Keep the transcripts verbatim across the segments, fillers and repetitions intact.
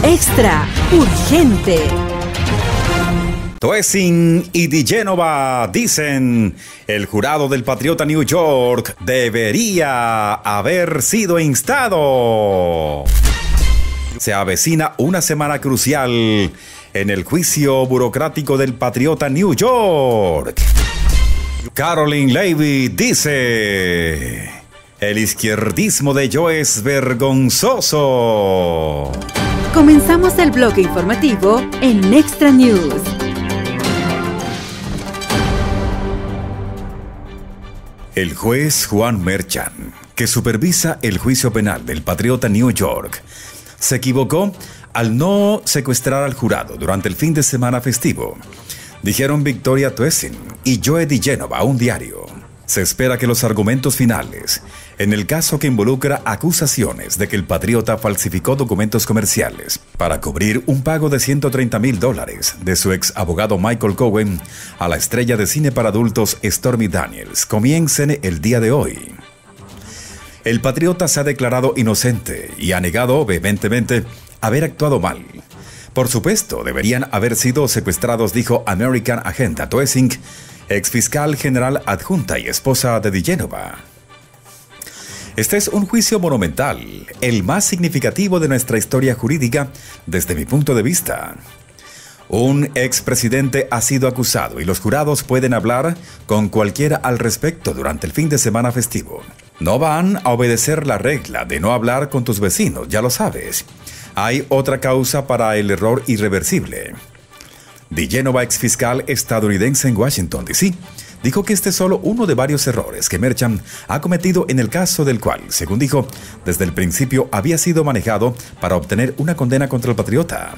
Extra urgente. Toessen y DiGenova dicen: el jurado del Patriota New York debería haber sido instado. Se avecina una semana crucial en el juicio burocrático del Patriota New York. Caroline Levy dice: el izquierdismo de Joe es vergonzoso. Comenzamos el bloque informativo en Extra News. El juez Juan Merchan, que supervisa el juicio penal del Patriota New York, se equivocó al no secuestrar al jurado durante el fin de semana festivo, dijeron Victoria Toessen y Joe DiGenova a un diario. Se espera que los argumentos finales, en el caso que involucra acusaciones de que el Patriota falsificó documentos comerciales para cubrir un pago de ciento treinta mil dólares de su ex abogado Michael Cohen a la estrella de cine para adultos Stormy Daniels, comiencen el día de hoy. El Patriota se ha declarado inocente y ha negado vehementemente haber actuado mal. Por supuesto, deberían haber sido secuestrados, dijo American Agenda Toessen, ex fiscal general adjunta y esposa de DiGenova. Este es un juicio monumental, el más significativo de nuestra historia jurídica desde mi punto de vista. Un expresidente ha sido acusado y los jurados pueden hablar con cualquiera al respecto durante el fin de semana festivo. No van a obedecer la regla de no hablar con tus vecinos, ya lo sabes. Hay otra causa para el error irreversible. DiGenova, ex fiscal estadounidense en Washington, D C, dijo que este es solo uno de varios errores que Merchan ha cometido en el caso del cual, según dijo, desde el principio había sido manejado para obtener una condena contra el Patriota.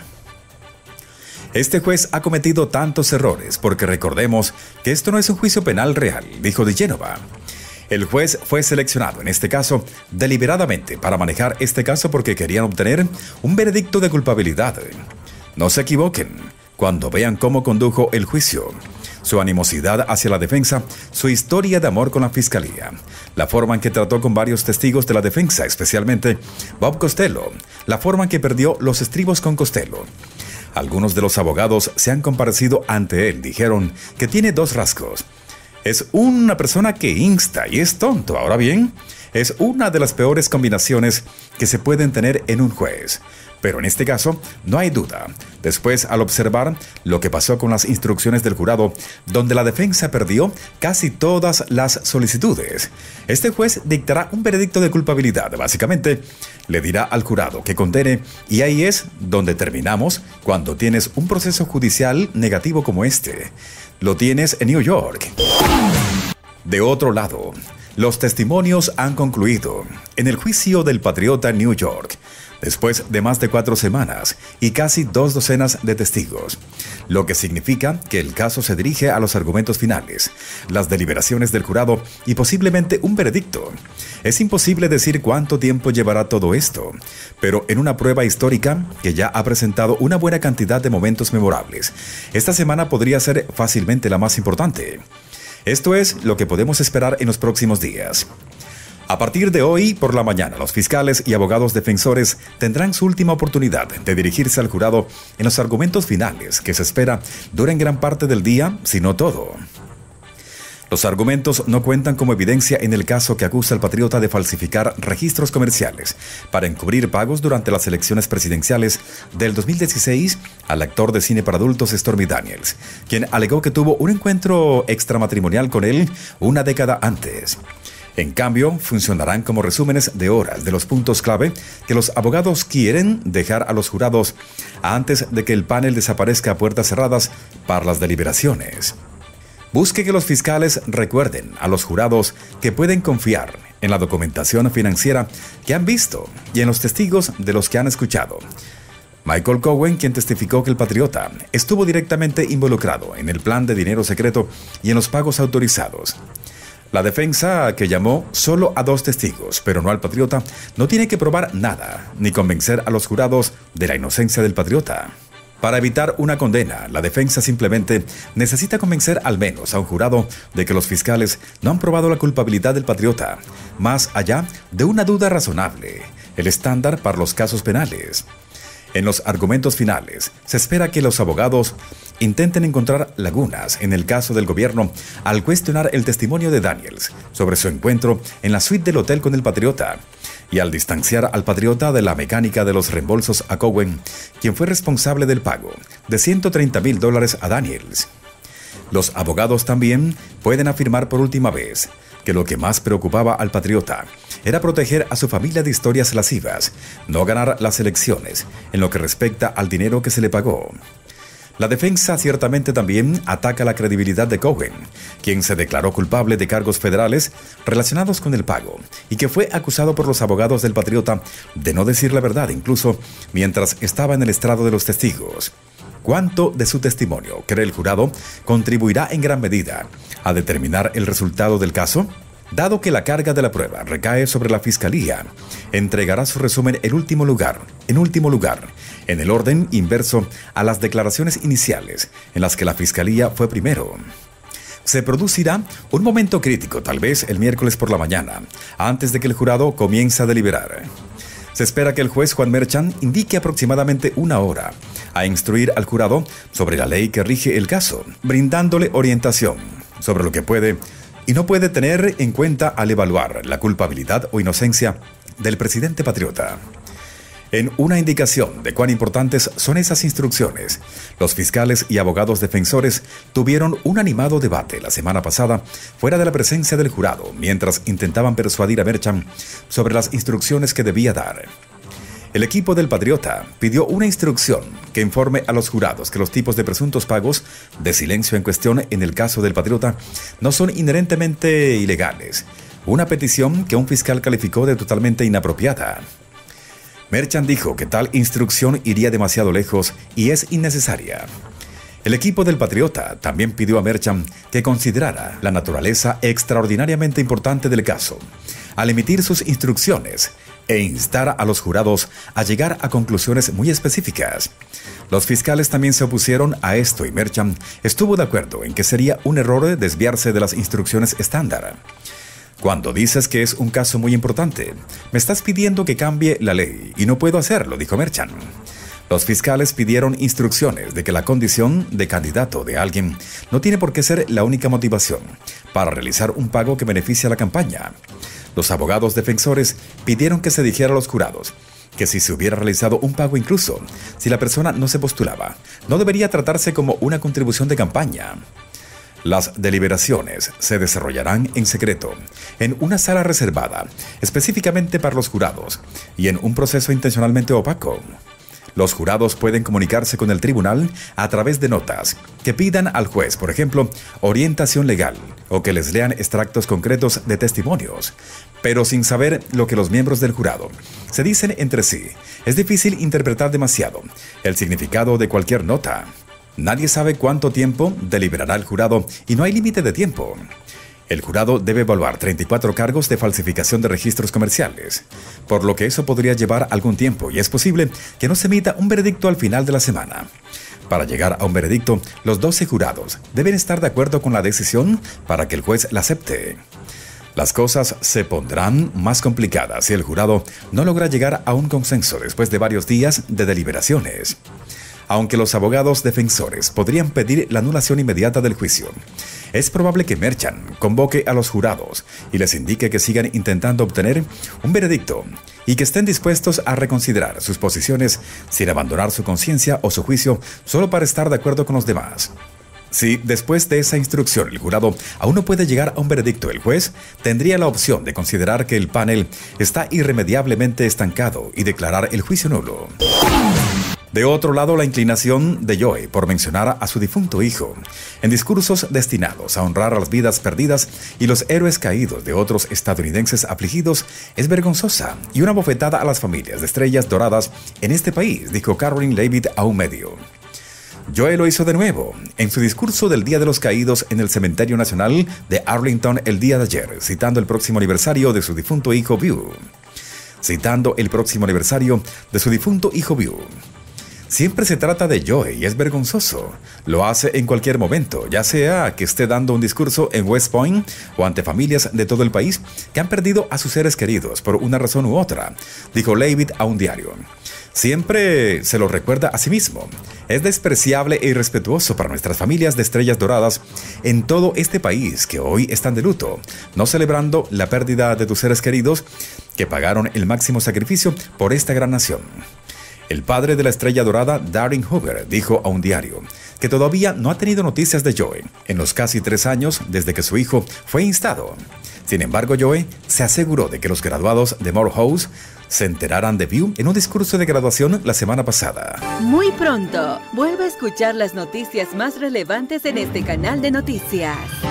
Este juez ha cometido tantos errores porque recordemos que esto no es un juicio penal real, dijo DiGenova. El juez fue seleccionado en este caso deliberadamente para manejar este caso porque querían obtener un veredicto de culpabilidad. No se equivoquen cuando vean cómo condujo el juicio, su animosidad hacia la defensa, su historia de amor con la fiscalía, la forma en que trató con varios testigos de la defensa, especialmente Bob Costello, la forma en que perdió los estribos con Costello. Algunos de los abogados se han comparecido ante él, dijeron que tiene dos rasgos. Es una persona que insta y es tonto. Ahora bien, es una de las peores combinaciones que se pueden tener en un juez. Pero en este caso, no hay duda. Después, al observar lo que pasó con las instrucciones del jurado, donde la defensa perdió casi todas las solicitudes, este juez dictará un veredicto de culpabilidad. Básicamente, le dirá al jurado que condene, y ahí es donde terminamos cuando tienes un proceso judicial negativo como este. Lo tienes en New York. De otro lado, los testimonios han concluido en el juicio del Patriota New York, después de más de cuatro semanas y casi dos docenas de testigos, lo que significa que el caso se dirige a los argumentos finales, las deliberaciones del jurado y posiblemente un veredicto. Es imposible decir cuánto tiempo llevará todo esto, pero en una prueba histórica que ya ha presentado una buena cantidad de momentos memorables, esta semana podría ser fácilmente la más importante. Esto es lo que podemos esperar en los próximos días. A partir de hoy por la mañana, los fiscales y abogados defensores tendrán su última oportunidad de dirigirse al jurado en los argumentos finales, que se espera duren gran parte del día, si no todo. Los argumentos no cuentan como evidencia en el caso que acusa al Patriota de falsificar registros comerciales para encubrir pagos durante las elecciones presidenciales del dos mil dieciséis al actor de cine para adultos Stormy Daniels, quien alegó que tuvo un encuentro extramatrimonial con él una década antes. En cambio, funcionarán como resúmenes de horas de los puntos clave que los abogados quieren dejar a los jurados antes de que el panel desaparezca a puertas cerradas para las deliberaciones. Busque que los fiscales recuerden a los jurados que pueden confiar en la documentación financiera que han visto y en los testigos de los que han escuchado. Michael Cohen, quien testificó que el Patriota estuvo directamente involucrado en el plan de dinero secreto y en los pagos autorizados. La defensa, que llamó solo a dos testigos, pero no al Patriota, no tiene que probar nada, ni convencer a los jurados de la inocencia del Patriota. Para evitar una condena, la defensa simplemente necesita convencer al menos a un jurado de que los fiscales no han probado la culpabilidad del Patriota, más allá de una duda razonable, el estándar para los casos penales. En los argumentos finales, se espera que los abogados intenten encontrar lagunas en el caso del gobierno al cuestionar el testimonio de Daniels sobre su encuentro en la suite del hotel con el patriota y al distanciar al patriota de la mecánica de los reembolsos a Cowen, quien fue responsable del pago de ciento treinta mil dólares a Daniels. Los abogados también pueden afirmar por última vez que lo que más preocupaba al patriota era proteger a su familia de historias lascivas, no ganar las elecciones en lo que respecta al dinero que se le pagó. La defensa ciertamente también ataca la credibilidad de Cowen, quien se declaró culpable de cargos federales relacionados con el pago y que fue acusado por los abogados del patriota de no decir la verdad incluso mientras estaba en el estrado de los testigos. ¿Cuánto de su testimonio, cree el jurado, contribuirá en gran medida a determinar el resultado del caso? Dado que la carga de la prueba recae sobre la Fiscalía, entregará su resumen en último lugar, en último lugar, en el orden inverso a las declaraciones iniciales, en las que la Fiscalía fue primero. Se producirá un momento crítico, tal vez el miércoles por la mañana, antes de que el jurado comience a deliberar. Se espera que el juez Juan Merchan indique aproximadamente una hora a instruir al jurado sobre la ley que rige el caso, brindándole orientación sobre lo que puede y no puede tener en cuenta al evaluar la culpabilidad o inocencia del presidente patriota. En una indicación de cuán importantes son esas instrucciones, los fiscales y abogados defensores tuvieron un animado debate la semana pasada fuera de la presencia del jurado mientras intentaban persuadir a Merchan sobre las instrucciones que debía dar. El equipo del patriota pidió una instrucción que informe a los jurados que los tipos de presuntos pagos de silencio en cuestión en el caso del patriota no son inherentemente ilegales, una petición que un fiscal calificó de totalmente inapropiada. Merchan dijo que tal instrucción iría demasiado lejos y es innecesaria. El equipo del patriota también pidió a Merchan que considerara la naturaleza extraordinariamente importante del caso al emitir sus instrucciones e instar a los jurados a llegar a conclusiones muy específicas. Los fiscales también se opusieron a esto y Merchan estuvo de acuerdo en que sería un error desviarse de las instrucciones estándar. Cuando dices que es un caso muy importante, me estás pidiendo que cambie la ley y no puedo hacerlo, dijo Merchan. Los fiscales pidieron instrucciones de que la condición de candidato de alguien no tiene por qué ser la única motivación para realizar un pago que beneficie a la campaña. Los abogados defensores pidieron que se dijera a los jurados que si se hubiera realizado un pago incluso si la persona no se postulaba, no debería tratarse como una contribución de campaña. Las deliberaciones se desarrollarán en secreto, en una sala reservada, específicamente para los jurados, y en un proceso intencionalmente opaco. Los jurados pueden comunicarse con el tribunal a través de notas que pidan al juez, por ejemplo, orientación legal o que les lean extractos concretos de testimonios, pero sin saber lo que los miembros del jurado se dicen entre sí. Es difícil interpretar demasiado el significado de cualquier nota. Nadie sabe cuánto tiempo deliberará el jurado y no hay límite de tiempo. El jurado debe evaluar treinta y cuatro cargos de falsificación de registros comerciales, por lo que eso podría llevar algún tiempo y es posible que no se emita un veredicto al final de la semana. Para llegar a un veredicto, los doce jurados deben estar de acuerdo con la decisión para que el juez la acepte. Las cosas se pondrán más complicadas si el jurado no logra llegar a un consenso después de varios días de deliberaciones. Aunque los abogados defensores podrían pedir la anulación inmediata del juicio, es probable que Merchan convoque a los jurados y les indique que sigan intentando obtener un veredicto y que estén dispuestos a reconsiderar sus posiciones sin abandonar su conciencia o su juicio solo para estar de acuerdo con los demás. Si después de esa instrucción el jurado aún no puede llegar a un veredicto, el juez tendría la opción de considerar que el panel está irremediablemente estancado y declarar el juicio nulo. De otro lado, la inclinación de Joe por mencionar a su difunto hijo en discursos destinados a honrar a las vidas perdidas y los héroes caídos de otros estadounidenses afligidos es vergonzosa y una bofetada a las familias de estrellas doradas en este país, dijo Caroline Leavitt a un medio. Joe lo hizo de nuevo en su discurso del Día de los Caídos en el Cementerio Nacional de Arlington el día de ayer, citando el próximo aniversario de su difunto hijo Beau. Citando el próximo aniversario de su difunto hijo Beau. Siempre se trata de Joey y es vergonzoso. Lo hace en cualquier momento, ya sea que esté dando un discurso en West Point o ante familias de todo el país que han perdido a sus seres queridos por una razón u otra, dijo Leavitt a un diario. Siempre se lo recuerda a sí mismo. Es despreciable e irrespetuoso para nuestras familias de estrellas doradas en todo este país que hoy están de luto, no celebrando la pérdida de tus seres queridos que pagaron el máximo sacrificio por esta gran nación. El padre de la estrella dorada, Darin Hoover, dijo a un diario que todavía no ha tenido noticias de Joey en los casi tres años desde que su hijo fue instado. Sin embargo, Joey se aseguró de que los graduados de Morehouse se enteraran de View en un discurso de graduación la semana pasada. Muy pronto, vuelve a escuchar las noticias más relevantes en este canal de noticias.